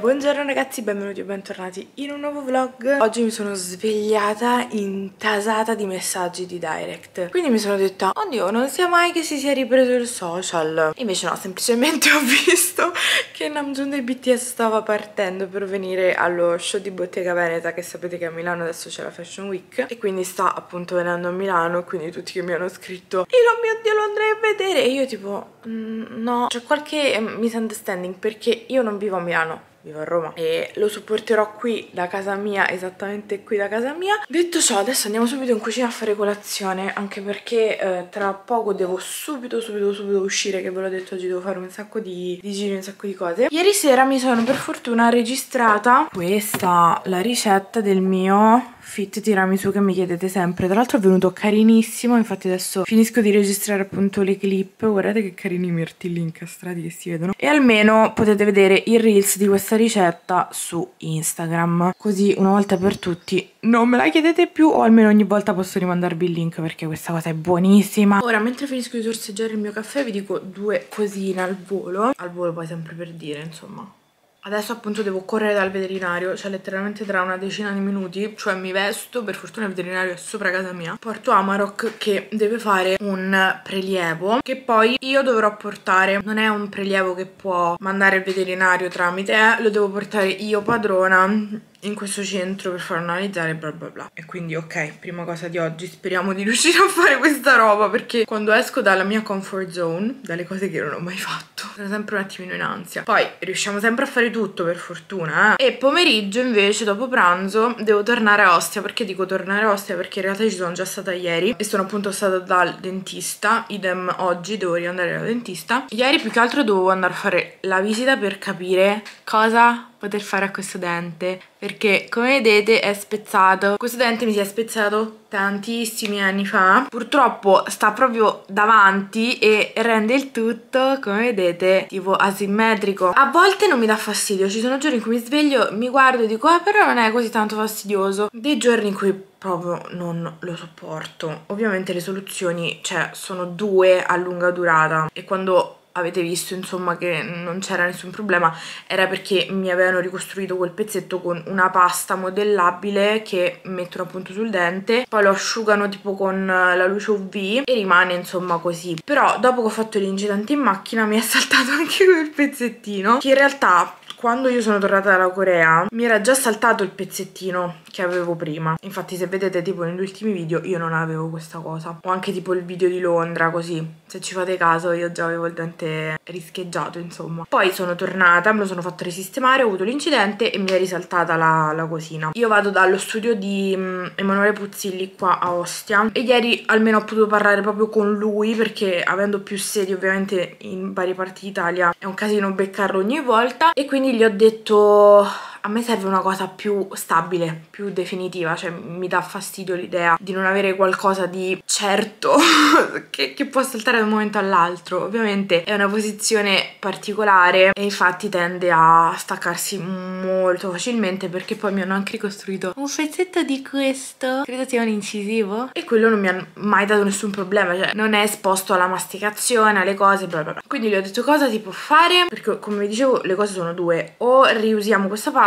Buongiorno ragazzi, benvenuti e bentornati in un nuovo vlog. Oggi mi sono svegliata intasata di messaggi di direct, quindi mi sono detta oddio, non sia mai che si sia ripreso il social. Invece no, semplicemente ho visto che Namjoon dei BTS stava partendo per venire allo show di Bottega Veneta, che sapete che a Milano adesso c'è la Fashion Week, e quindi sta appunto venendo a Milano. Quindi tutti che mi hanno scritto oh mio Dio, lo andrei a vedere, e io tipo no, c'è qualche misunderstanding, perché io non vivo a Milano, vivo a Roma e lo supporterò qui da casa mia, esattamente qui da casa mia. Detto ciò, adesso andiamo subito in cucina a fare colazione, anche perché tra poco devo subito uscire, che ve l'ho detto oggi, devo fare un sacco di giri, un sacco di cose. Ieri sera mi sono per fortuna registrata questa, la ricetta del mio fit tiramisù che mi chiedete sempre. Tra l'altro è venuto carinissimo, infatti adesso finisco di registrare appunto le clip. Guardate che carini i mirtilli incastrati che si vedono, e almeno potete vedere i reels di questa ricetta su Instagram, così una volta per tutti non me la chiedete più, o almeno ogni volta posso rimandarvi il link, perché questa cosa è buonissima. Ora, mentre finisco di sorseggiare il mio caffè, vi dico due cosine al volo poi, sempre per dire, insomma. Adesso appunto devo correre dal veterinario, cioè letteralmente tra una decina di minuti, cioè mi vesto, per fortuna il veterinario è sopra casa mia, porto Amarok che deve fare un prelievo che poi io dovrò portare. Non è un prelievo che può mandare il veterinario tramite, lo devo portare io padrona in questo centro per farlo analizzare, bla bla bla. E quindi ok, prima cosa di oggi, speriamo di riuscire a fare questa roba, perché quando esco dalla mia comfort zone, dalle cose che non ho mai fatto, sono sempre un attimino in ansia. Poi riusciamo sempre a fare tutto, per fortuna, eh. E pomeriggio invece, dopo pranzo, devo tornare a Ostia. Perché dico tornare a Ostia? Perché in realtà ci sono già stata ieri e sono appunto stata dal dentista. Idem oggi, devo riandare dal dentista. Ieri più che altro dovevo andare a fare la visita per capire cosa poter fare a questo dente, perché come vedete è spezzato. Questo dente mi si è spezzato tantissimi anni fa, purtroppo sta proprio davanti e rende il tutto, come vedete, tipo asimmetrico. A volte non mi dà fastidio, ci sono giorni in cui mi sveglio, mi guardo e dico però non è così tanto fastidioso, dei giorni in cui proprio non lo sopporto. Ovviamente le soluzioni, cioè, sono due a lunga durata, e quando avete visto insomma che non c'era nessun problema era perché mi avevano ricostruito quel pezzetto con una pasta modellabile che mettono appunto sul dente, poi lo asciugano tipo con la luce UV e rimane insomma così. Però dopo che ho fatto l'incidente in macchina mi è saltato anche quel pezzettino, che in realtà quando io sono tornata dalla Corea mi era già saltato il pezzettino che avevo prima. Infatti se vedete tipo negli ultimi video io non avevo questa cosa, o anche tipo il video di Londra, così se ci fate caso io già avevo il dente rischeggiato insomma. Poi sono tornata, me lo sono fatto risistemare, ho avuto l'incidente e mi è risaltata la cosina. Io vado dallo studio di Emanuele Puzzilli qua a Ostia e ieri almeno ho potuto parlare proprio con lui, perché avendo più sedi ovviamente in varie parti d'Italia è un casino beccarlo ogni volta, e quindi gli ho detto a me serve una cosa più stabile, più definitiva, cioè mi dà fastidio l'idea di non avere qualcosa di certo che può saltare da un momento all'altro. Ovviamente è una posizione particolare e infatti tende a staccarsi molto facilmente, perché poi mi hanno anche ricostruito un pezzetto di questo, credo sia un incisivo, e quello non mi ha mai dato nessun problema, cioè non è esposto alla masticazione, alle cose, bla bla bla. Quindi gli ho detto cosa si può fare, perché come vi dicevo le cose sono due: o riusiamo questa pasta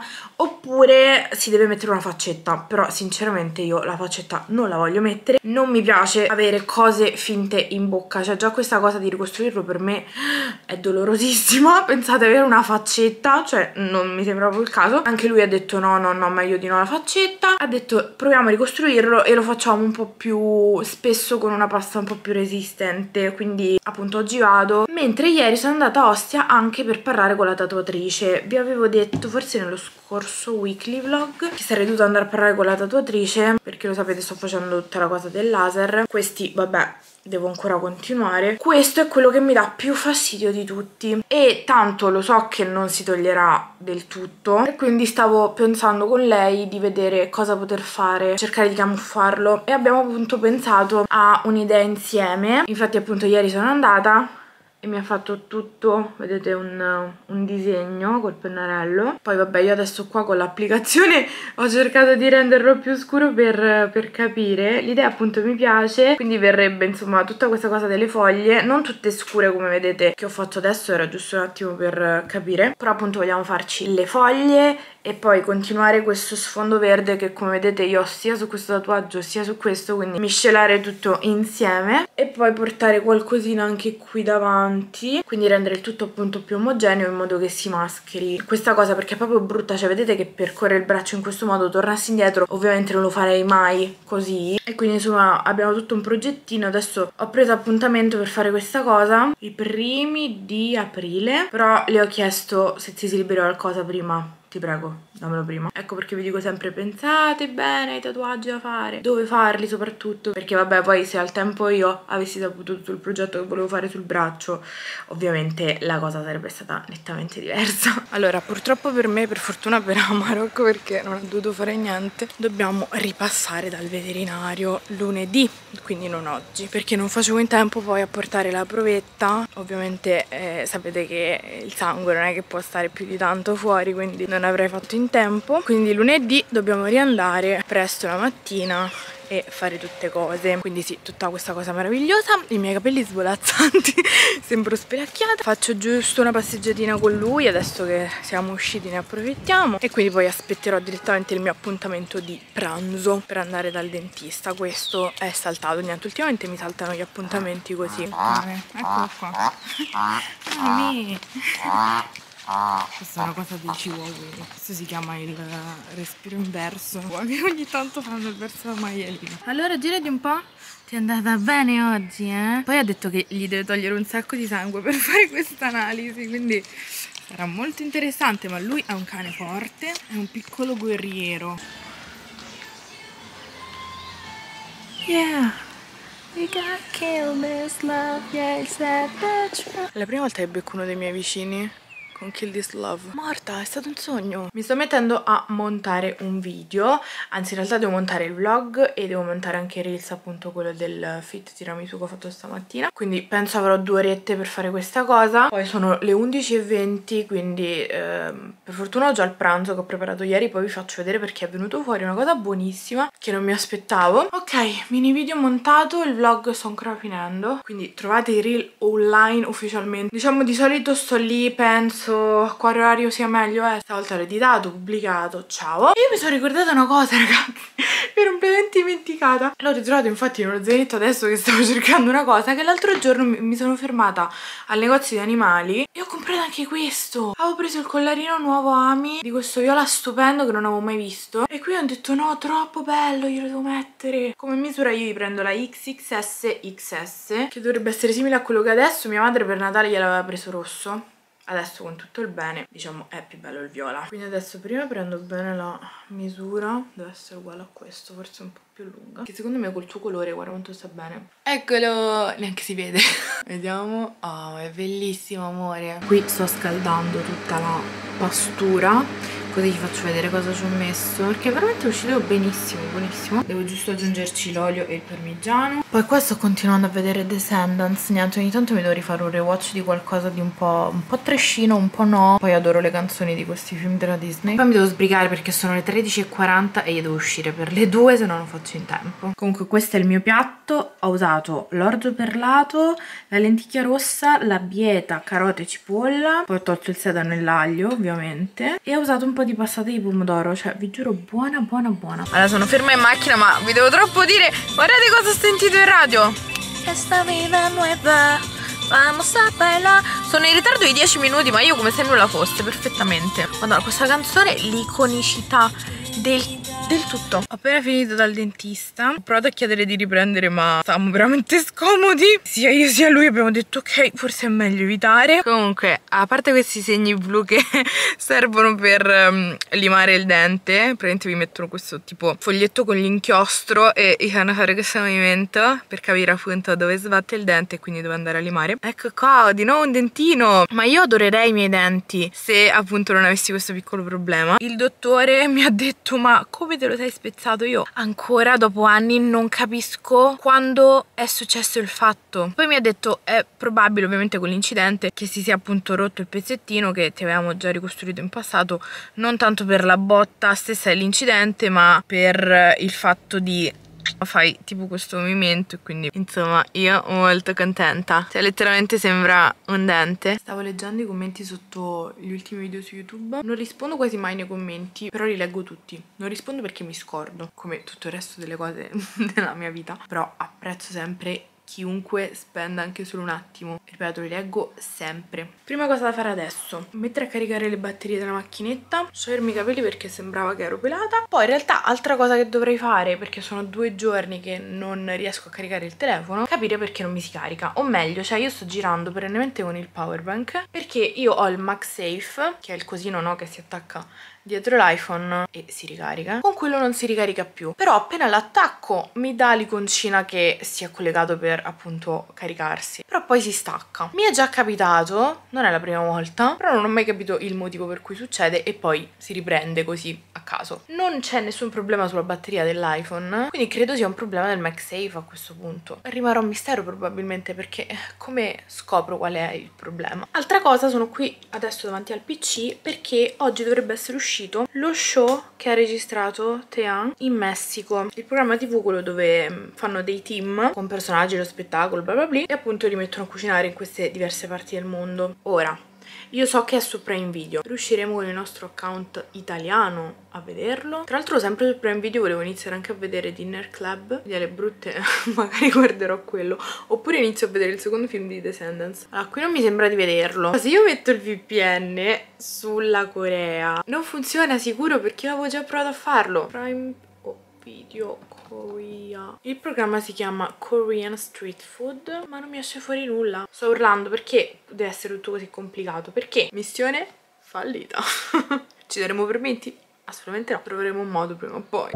oppure si deve mettere una faccetta. Però sinceramente io la faccetta non la voglio mettere, non mi piace avere cose finte in bocca, cioè già questa cosa di ricostruirlo per me è dolorosissima, pensate avere una faccetta, cioè non mi sembra proprio il caso. Anche lui ha detto no, meglio di no la faccetta, ha detto proviamo a ricostruirlo e lo facciamo un po' più spesso con una pasta un po' più resistente. Quindi appunto oggi vado, mentre ieri sono andata a Ostia anche per parlare con la tatuatrice. Vi avevo detto forse nello scorso weekly vlog che sarei dovuta andare a parlare con la tatuatrice, perché lo sapete sto facendo tutta la cosa del laser. Questi vabbè devo ancora continuare. Questo è quello che mi dà più fastidio di tutti, e tanto lo so che non si toglierà del tutto, e quindi stavo pensando con lei di vedere cosa poter fare, cercare di camuffarlo, e abbiamo appunto pensato a un'idea insieme. Infatti appunto ieri sono andata e mi ha fatto tutto, vedete, un disegno col pennarello. Poi vabbè, io adesso qua con l'applicazione ho cercato di renderlo più scuro per capire. L'idea appunto mi piace, quindi verrebbe insomma tutta questa cosa delle foglie, non tutte scure come vedete che ho fatto adesso, era giusto un attimo per capire, però appunto vogliamo farci le foglie e poi continuare questo sfondo verde che come vedete io ho sia su questo tatuaggio sia su questo, quindi miscelare tutto insieme e poi portare qualcosina anche qui davanti, quindi rendere il tutto appunto più omogeneo in modo che si mascheri questa cosa, perché è proprio brutta, cioè vedete che percorre il braccio in questo modo, tornassi indietro ovviamente non lo farei mai così, e quindi insomma abbiamo tutto un progettino. Adesso ho preso appuntamento per fare questa cosa i primi di aprile, però le ho chiesto se si libera qualcosa prima. Ti prego, dammelo prima. Ecco perché vi dico sempre pensate bene ai tatuaggi da fare, dove farli soprattutto, perché vabbè poi se al tempo io avessi saputo tutto il progetto che volevo fare sul braccio ovviamente la cosa sarebbe stata nettamente diversa. Allora purtroppo per me, per fortuna per Amarok, perché non ha dovuto fare niente, dobbiamo ripassare dal veterinario lunedì, quindi non oggi, perché non facevo in tempo poi a portare la provetta. Ovviamente sapete che il sangue non è che può stare più di tanto fuori, quindi non avrei fatto in tempo, quindi lunedì dobbiamo riandare presto la mattina e fare tutte cose, quindi sì, tutta questa cosa meravigliosa. I miei capelli svolazzanti sembro spelacchiata, faccio giusto una passeggiatina con lui adesso che siamo usciti, ne approfittiamo, e quindi poi aspetterò direttamente il mio appuntamento di pranzo per andare dal dentista. Questo è saltato, niente, ultimamente mi saltano gli appuntamenti così. Eccolo qua. Questa è una cosa dei chihuahua, questo si chiama il respiro inverso, che ogni tanto fanno il verso da maialino. Allora girati un po', ti è andata bene oggi, eh? Poi ha detto che gli deve togliere un sacco di sangue per fare questa analisi, quindi sarà molto interessante, ma lui è un cane forte, è un piccolo guerriero. Yeah, we got killed this love, yeah, it's that bitch. È la prima volta che becco uno dei miei vicini con Kill This Love. Morta, è stato un sogno. Mi sto mettendo a montare un video, anzi in realtà devo montare il vlog e devo montare anche il reels, appunto quello del fit tiramisù che ho fatto stamattina, quindi penso avrò 2 orette per fare questa cosa. Poi sono le 11:20, quindi per fortuna ho già il pranzo che ho preparato ieri, poi vi faccio vedere perché è venuto fuori una cosa buonissima che non mi aspettavo. Ok, mini video montato, il vlog sto ancora finendo, quindi trovate i reel online ufficialmente. Diciamo di solito sto lì, penso a quale orario sia meglio, stavolta l'ho editato, pubblicato, ciao. E io mi sono ricordata una cosa, ragazzi, mi ero completamente dimenticata. L'ho ritrovato infatti nello zainetto adesso che stavo cercando una cosa, che l'altro giorno mi sono fermata al negozio di animali e ho comprato anche questo. Avevo preso il collarino nuovo Ami di questo viola stupendo che non avevo mai visto, e qui ho detto no, troppo bello, glielo devo mettere. Come misura io vi prendo la XXS XS, che dovrebbe essere simile a quello che adesso mia madre per Natale gliel'aveva preso rosso. Adesso con tutto il bene, diciamo, è più bello il viola. Quindi adesso prima prendo bene la misura, deve essere uguale a questo, forse un po' più lunga, che secondo me col suo colore, guarda quanto sta bene. Eccolo, neanche si vede. Vediamo. Oh, è bellissimo, amore. Qui sto scaldando tutta la pastura, così vi faccio vedere cosa ci ho messo, perché è veramente uscito benissimo, buonissimo. Devo giusto aggiungerci l'olio e il parmigiano. Poi qua sto continuando a vedere Descendants, niente, ogni tanto mi devo rifare un rewatch di qualcosa di un po' trashino, un po' no. Poi adoro le canzoni di questi film della Disney. Poi mi devo sbrigare perché sono le 13:40 e io devo uscire per le 2, se no non faccio in tempo. Comunque questo è il mio piatto. Ho usato l'orzo perlato, la lenticchia rossa, la bieta, carote e cipolla, poi ho tolto il sedano e l'aglio ovviamente, e ho usato un po' di passata di pomodoro, cioè vi giuro buona buona buona. Allora sono ferma in macchina, ma vi devo troppo dire, guardate cosa ho sentito in radio. Esta vida nueva, vamos a bailar. Sono in ritardo di 10 minuti, ma io come se nulla fosse, perfettamente. Madonna, questa canzone è l'iconicità del tutto. Ho appena finito dal dentista, ho provato a chiedere di riprendere ma stavamo veramente scomodi, sia io sia lui abbiamo detto ok, forse è meglio evitare. Comunque, a parte questi segni blu che servono per limare il dente, praticamente vi mettono questo tipo foglietto con l'inchiostro e vi fanno fare questo movimento per capire appunto dove sbatte il dente e quindi dove andare a limare. Ecco qua, di nuovo un dentino. Ma io adorerei i miei denti se appunto non avessi questo piccolo problema. Il dottore mi ha detto ma come come te lo sei spezzato? Io ancora dopo anni non capisco quando è successo il fatto. Poi mi ha detto è probabile ovviamente con l'incidente che si sia appunto rotto il pezzettino che ti avevamo già ricostruito in passato, non tanto per la botta stessa dell'incidente ma per il fatto di fai tipo questo movimento, quindi insomma io molto contenta, cioè letteralmente sembra un dente. Stavo leggendo i commenti sotto gli ultimi video su YouTube, non rispondo quasi mai nei commenti, però li leggo tutti. Non rispondo perché mi scordo, come tutto il resto delle cose della mia vita, però apprezzo sempre chiunque spenda anche solo un attimo. Ripeto, li leggo sempre. Prima cosa da fare adesso: mettere a caricare le batterie della macchinetta, sciogliermi i capelli perché sembrava che ero pelata. Poi in realtà altra cosa che dovrei fare, perché sono 2 giorni che non riesco a caricare il telefono, capire perché non mi si carica. O meglio, cioè io sto girando perennemente con il power bank perché io ho il MagSafe, che è il cosino, no, che si attacca dietro l'iPhone e si ricarica. Con quello non si ricarica più, però appena l'attacco mi dà l'iconcina che sia collegato per appunto caricarsi, però poi si stacca. Mi è già capitato, non è la prima volta, però non ho mai capito il motivo per cui succede e poi si riprende così a caso. Non c'è nessun problema sulla batteria dell'iPhone, quindi credo sia un problema del MagSafe a questo punto. Rimarrà un mistero probabilmente, perché come scopro qual è il problema? Altra cosa, sono qui adesso davanti al PC perché oggi dovrebbe essere uscito lo show che ha registrato Taehyung in Messico, il programma TV, quello dove fanno dei team con personaggi dello spettacolo bla bla bla e appunto li mettono a cucinare in queste diverse parti del mondo. Ora, io so che è su Prime Video, riusciremo con il nostro account italiano a vederlo. Tra l'altro sempre su Prime Video volevo iniziare anche a vedere Dinner Club, di alle brutte magari guarderò quello, oppure inizio a vedere il secondo film di Descendants. Allora, qui non mi sembra di vederlo. Se io metto il VPN sulla Corea non funziona sicuro, perché avevo già provato a farlo. Prime Video Korea. Il programma si chiama Korean Street Food, ma non mi esce fuori nulla. Sto urlando perché deve essere tutto così complicato. Perché? Missione fallita. Ci daremo permessi? Assolutamente no. Troveremo un modo prima o poi.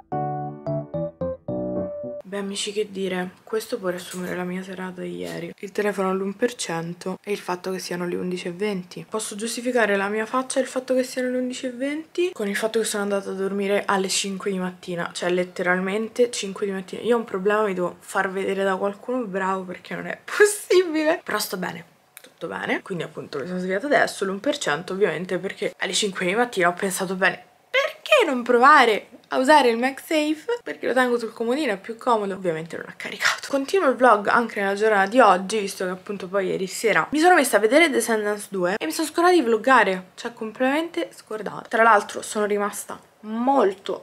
Beh amici, che dire, questo può riassumere la mia serata di ieri. Il telefono all'1% e il fatto che siano le 11:20. Posso giustificare la mia faccia e il fatto che siano le 11:20 con il fatto che sono andata a dormire alle 5 di mattina, cioè letteralmente 5 di mattina. Io ho un problema, mi devo far vedere da qualcuno bravo perché non è possibile. Però sto bene, tutto bene. Quindi appunto mi sono svegliata adesso, l'1% ovviamente perché alle 5 di mattina ho pensato bene, perché non provare a usare il MagSafe, perché lo tengo sul comodino, è più comodo. Ovviamente non ha caricato. Continuo il vlog anche nella giornata di oggi, visto che appunto poi ieri sera mi sono messa a vedere Descendants 2 e mi sono scordata di vloggare, cioè completamente scordata. Tra l'altro sono rimasta molto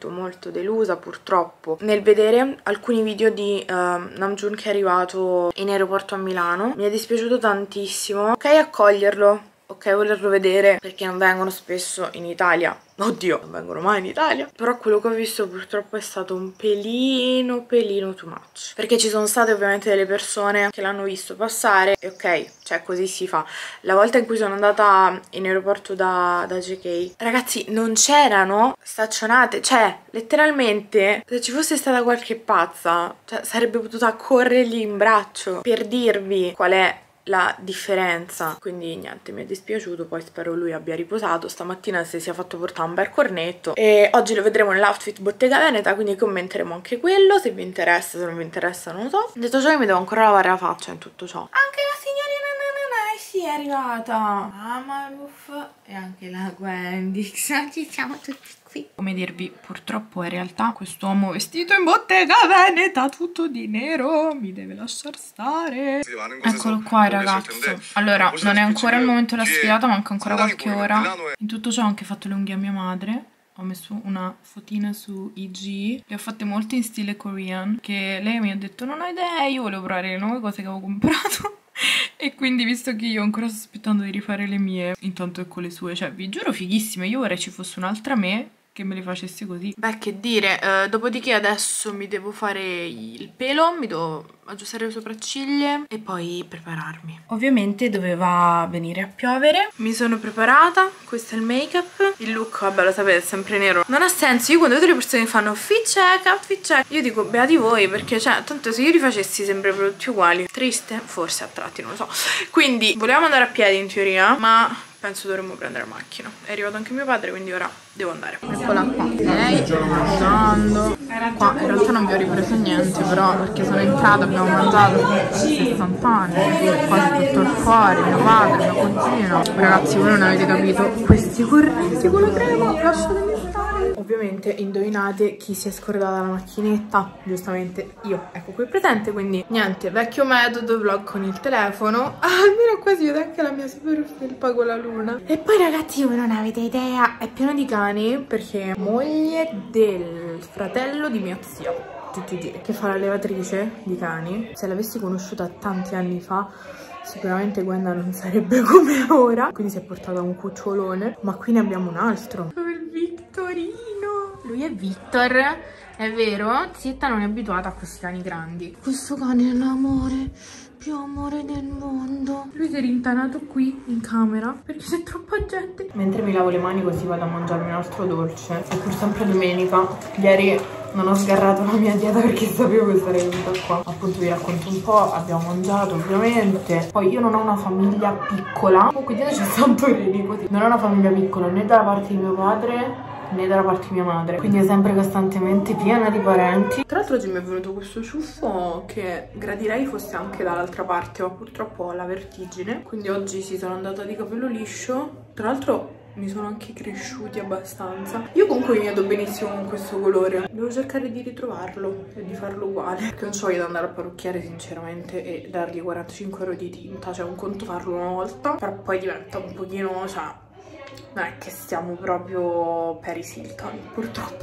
delusa purtroppo nel vedere alcuni video di Namjoon che è arrivato in aeroporto a Milano. Mi è dispiaciuto tantissimo. Ok accoglierlo, ok volerlo vedere, perché non vengono spesso in Italia. Oddio, non vengono mai in Italia. Però quello che ho visto purtroppo è stato un pelino too much, perché ci sono state ovviamente delle persone che l'hanno visto passare e ok, cioè così si fa. La volta in cui sono andata in aeroporto da JK, ragazzi, non c'erano staccionate, cioè letteralmente se ci fosse stata qualche pazza, cioè, sarebbe potuta corrergli in braccio per dirvi qual è la differenza. Quindi niente, mi è dispiaciuto. Poi spero lui abbia riposato. Stamattina si sia fatto portare un bel cornetto e oggi lo vedremo nell'outfit Bottega Veneta, quindi commenteremo anche quello, se vi interessa. Se non vi interessa non lo so. Detto ciò, io mi devo ancora lavare la faccia in tutto ciò. Anche la signorina Nananai sì, è arrivata. Amaluf e anche la Gwendix. Ci siamo tutti qui. Come dirvi, purtroppo in realtà quest'uomo vestito in Bottega Veneta tutto di nero mi deve lasciar stare. Eccolo qua il ragazzo. Allora, non è ancora il momento della sfilata, manca ancora qualche ora. In tutto ciò ho anche fatto le unghie a mia madre. Ho messo una fotina su IG, le ho fatte molte in stile Korean, che lei mi ha detto non ho idea, io volevo provare le nuove cose che avevo comprato. E quindi, visto che io ancora sto aspettando di rifare le mie, intanto ecco le sue, cioè vi giuro fighissime. Io vorrei ci fosse un'altra me che me le facessi così. Beh, che dire, dopodiché adesso mi devo fare il pelo, mi devo aggiustare le sopracciglia e poi prepararmi. Ovviamente doveva venire a piovere, mi sono preparata, questo è il make up, il look vabbè lo sapete è sempre nero, non ha senso. Io quando vedo le persone che fanno fit check, io dico beati voi, perché cioè tanto se io li facessi sembrerebbero tutti uguali. Triste? Forse a tratti, non lo so. Quindi volevamo andare a piedi in teoria, ma penso dovremmo prendere la macchina. È arrivato anche mio padre, quindi ora devo andare. Eccola qua, lei sta mangiando. Qua in realtà non vi ho ripreso niente, però perché sono entrata, abbiamo mangiato 60 anni, quasi tutto il fuori, mio padre, mio cugino. Ragazzi, voi non avete capito, questi correnti con la crema, lasciatemi stare. Ovviamente indovinate chi si è scordata la macchinetta, giustamente io, ecco qui presente, quindi niente, vecchio metodo, vlog con il telefono. Almeno qua si vede anche la mia super felpa con la luna. E poi ragazzi, voi non avete idea, è pieno di cani perché moglie del fratello di mio zio, che fa la levatrice di cani. Se l'avessi conosciuta tanti anni fa sicuramente Gwenda non sarebbe come ora, quindi si è portata un cucciolone, ma qui ne abbiamo un altro. Il Vittorino, lui è Victor, è vero? Zietta non è abituata a questi cani grandi. Questo cane è l'amore più amore del mondo. Lui si è rintanato qui in camera perché c'è troppa gente. Mentre mi lavo le mani così vado a mangiarmi un altro dolce, è pur sempre domenica. Ieri non ho sgarrato la mia dieta perché sapevo che sarei venuta qua. Appunto vi racconto un po', abbiamo mangiato ovviamente. Poi io non ho una famiglia piccola, comunque dietro c'è Santorini, così. Non ho una famiglia piccola né dalla parte di mio padre né dalla parte di mia madre, quindi è sempre costantemente piena di parenti. Tra l'altro oggi mi è venuto questo ciuffo che gradirei fosse anche dall'altra parte, ma purtroppo ho la vertigine, quindi oggi sono andata di capello liscio. Tra l'altro mi sono anche cresciuti abbastanza. Io comunque mi vedo benissimo con questo colore, devo cercare di ritrovarlo e di farlo uguale, perché non so io da andare al parrucchiere sinceramente e dargli 45 euro di tinta, cioè un conto farlo una volta, però poi diventa un pochino, cioè non è che stiamo proprio Paris Hilton, purtroppo.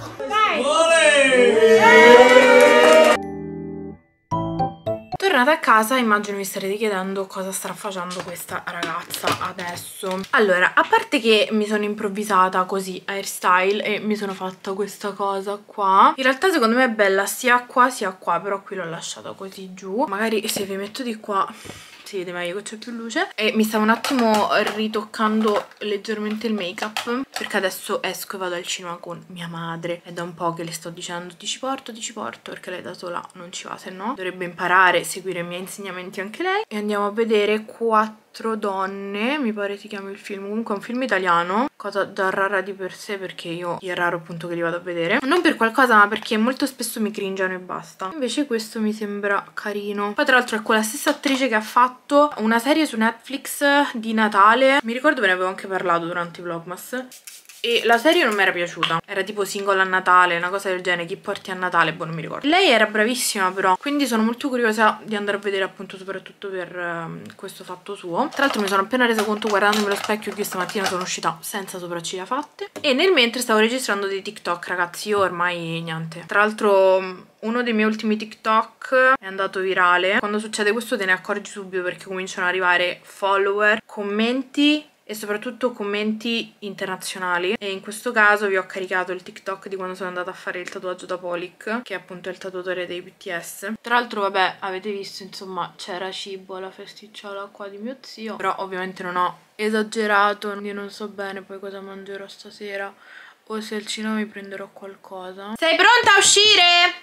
Tornata a casa, immagino vi starete chiedendo cosa starà facendo questa ragazza adesso. Allora, a parte che mi sono improvvisata così hairstyle e mi sono fatta questa cosa qua, in realtà secondo me è bella sia qua, però qui l'ho lasciata così giù. Magari se vi metto di qua si vede meglio che c'è più luce. E mi stavo un attimo ritoccando leggermente il make up perché adesso esco e vado al cinema con mia madre. È da un po' che le sto dicendo ti ci porto, perché lei da sola non ci va, se no dovrebbe imparare, seguire i miei insegnamenti anche lei. E andiamo a vedere 4 donne, mi pare si chiami il film, comunque è un film italiano, cosa già rara di per sé perché io è raro appunto che li vado a vedere, non per qualcosa ma perché molto spesso mi cringiano e basta. Invece questo mi sembra carino. Poi tra l'altro è quella stessa attrice che ha fatto una serie su Netflix di Natale, mi ricordo ve ne avevo anche parlato durante i Vlogmas, e la serie non mi era piaciuta, era tipo single a Natale, una cosa del genere, chi porti a Natale, boh non mi ricordo. Lei era bravissima però, quindi sono molto curiosa di andare a vedere appunto soprattutto per questo fatto suo. Tra l'altro mi sono appena resa conto guardandomi allo specchio che io stamattina sono uscita senza sopracciglia fatte, e nel mentre stavo registrando dei TikTok, ragazzi, io ormai niente. Tra l'altro uno dei miei ultimi TikTok è andato virale. Quando succede questo te ne accorgi subito perché cominciano ad arrivare follower, commenti e soprattutto commenti internazionali. E in questo caso vi ho caricato il TikTok di quando sono andata a fare il tatuaggio da Pollock, che è appunto il tatuatore dei BTS. Tra l'altro vabbè, avete visto insomma c'era cibo alla festicciola qua di mio zio, però ovviamente non ho esagerato, io non so bene poi cosa mangerò stasera o se al cinema mi prenderò qualcosa. Sei pronta a uscire?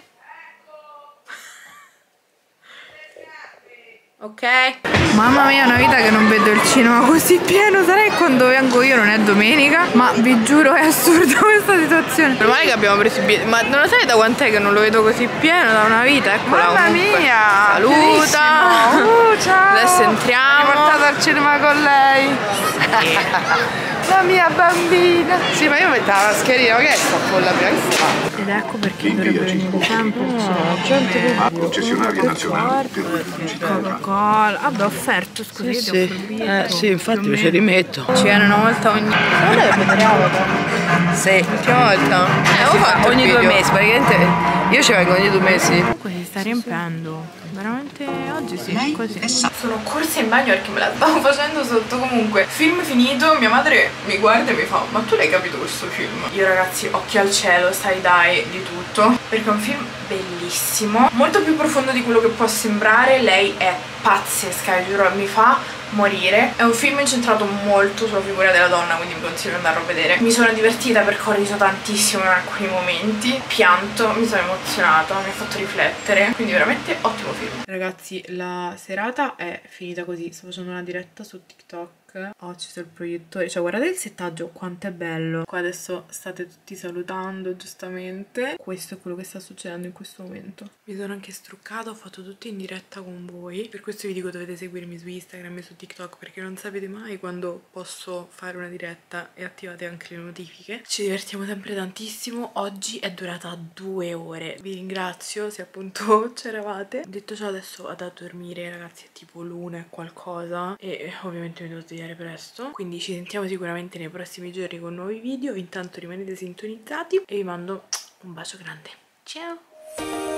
Ok. Mamma mia, è una vita che non vedo il cinema così pieno. Sarà che quando vengo io non è domenica, ma vi giuro è assurda questa situazione. Meno male che abbiamo preso i biglietti. Ma non lo sai da quant'è che non lo vedo così pieno? Da una vita, eccola. Mamma mia, saluta. Ciao. Adesso entriamo. Mi portato al cinema con lei. La mia bambina. Sì, ma io mettevo la mascherina, che è sta folla prima. Ed ecco perché dovrebbe venire sempre concessionaria nazionale Coca-Cola. Vabbè, offerto, scusi, sì, infatti mi ci rimetto. ci viene una volta ogni... Guarda che vedere Avatar. Sì. L'ultima volta? Ho fatto ogni 2 mesi, praticamente io ci vengo ogni 2 mesi. Comunque si sta riempiendo. Veramente oggi sì, così. Sono corsa in bagno perché me la stavo facendo sotto. Comunque, film finito, mia madre mi guarda e mi fa: ma tu l'hai capito questo film? Io ragazzi, occhi al cielo, side-eye, di tutto, perché è un film bellissimo, molto più profondo di quello che può sembrare. Lei è pazzesca, giuro, mi fa morire. È un film incentrato molto sulla figura della donna, quindi vi consiglio di andarlo a vedere. Mi sono divertita perché ho riso tantissimo in alcuni momenti, pianto, mi sono emozionata, mi ha fatto riflettere, quindi veramente ottimo film. Ragazzi, la serata è finita così. Sto facendo una diretta su TikTok TikTok ho acceso il proiettore, cioè guardate il settaggio quanto è bello. Qua adesso state tutti salutando giustamente, questo è quello che sta succedendo in questo momento. Mi sono anche struccata, ho fatto tutto in diretta con voi, per questo vi dico dovete seguirmi su Instagram e su TikTok, perché non sapete mai quando posso fare una diretta e attivate anche le notifiche. Ci divertiamo sempre tantissimo, oggi è durata 2 ore, vi ringrazio se appunto c'eravate. Detto ciò adesso vado a dormire ragazzi, è tipo l'1 e qualcosa e ovviamente mi devo svegliare presto, quindi ci sentiamo sicuramente nei prossimi giorni con nuovi video. Intanto rimanete sintonizzati e vi mando un bacio grande, ciao!